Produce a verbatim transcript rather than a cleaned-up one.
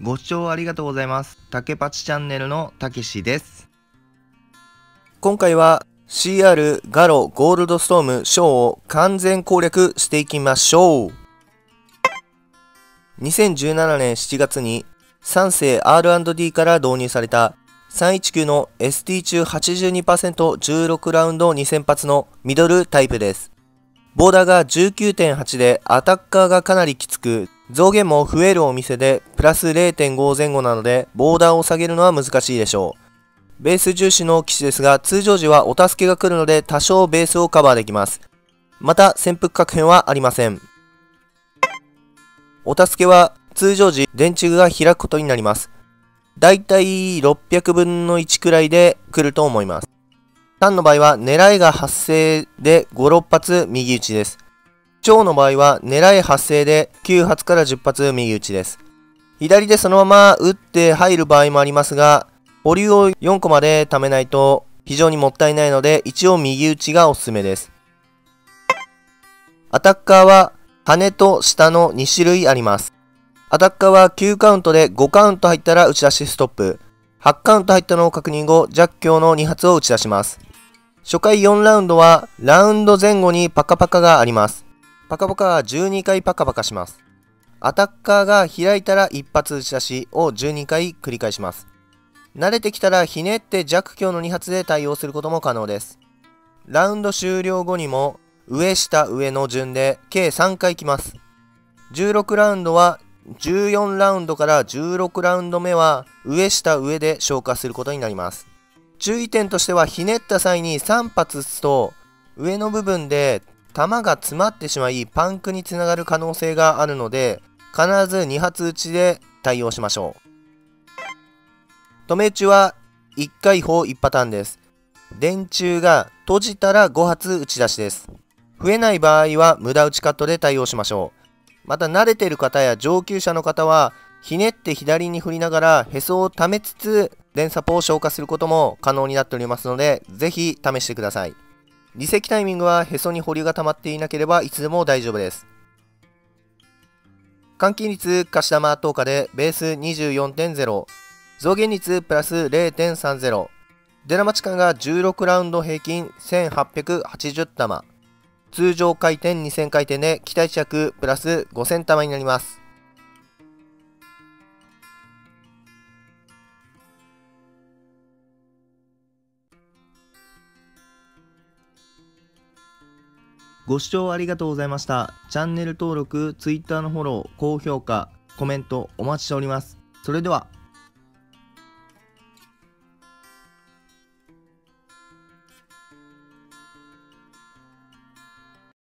ご視聴ありがとうございます。竹パチチャンネルのたけしです。 今回は シーアール ガロゴールドストームショーを完全攻略していきましょう。にせんじゅうななねんしちがつにさん世 アールアンドディー から導入されたさんいちきゅうの エスティー 中 はちじゅうにパーセントじゅうろくラウンドにせん発のミドルタイプです。ボーダーが じゅうきゅうてんはち でアタッカーがかなりきつく、増減も増えるお店でプラス れいてんご 前後なのでボーダーを下げるのは難しいでしょう。ベース重視の機種ですが、通常時はお助けが来るので多少ベースをカバーできます。また潜伏確変はありません。お助けは通常時電池が開くことになります。だいたいろっぴゃくぶんのいちくらいで来ると思います。さんの場合は狙いが発生でご、ろっ発右打ちです。超の場合は狙い発生できゅう発からじゅっ発右打ちです。左でそのまま打って入る場合もありますが、保留をよんこまで貯めないと非常にもったいないので、一応右打ちがおすすめです。アタッカーは羽と下のに種類あります。アタッカーはきゅうカウントでごカウント入ったら打ち出しストップ。はちカウント入ったのを確認後、弱強のに発を打ち出します。初回よんラウンドはラウンド前後にパカパカがあります。パカパカはじゅうにかいパカパカします。アタッカーが開いたら一発打ち出しをじゅうにかい繰り返します。慣れてきたらひねって弱強のに発で対応することも可能です。ラウンド終了後にも上下上の順で計さんかい来ます。じゅうろくラウンドはじゅうよんラウンドからじゅうろくラウンド目は上下上で消化することになります。注意点としては、ひねった際にさん発打つと上の部分で弾が詰まってしまいパンクにつながる可能性があるので、必ずに発打ちで対応しましょう。止め打ちはいっかい砲いちパターンです。電柱が閉じたらご発打ち出しです。増えない場合は無駄打ちカットで対応しましょう。また慣れている方や上級者の方はひねって左に振りながらへそを溜めつつ電サポを消化することも可能になっておりますので、ぜひ試してください。離席タイミングはへそに保留が溜まっていなければいつでも大丈夫です。換金率貸し玉投下でベース にじゅうよんてんゼロ、増減率プラス れいてんさんゼロ、出玉時間がじゅうろくラウンド平均せんはっぴゃくはちじゅう玉、通常回転にせん回転で期待値約プラスごせん玉になります。 ご視聴ありがとうございました。チャンネル登録、Twitter のフォロー、高評価、コメントお待ちしております。それでは。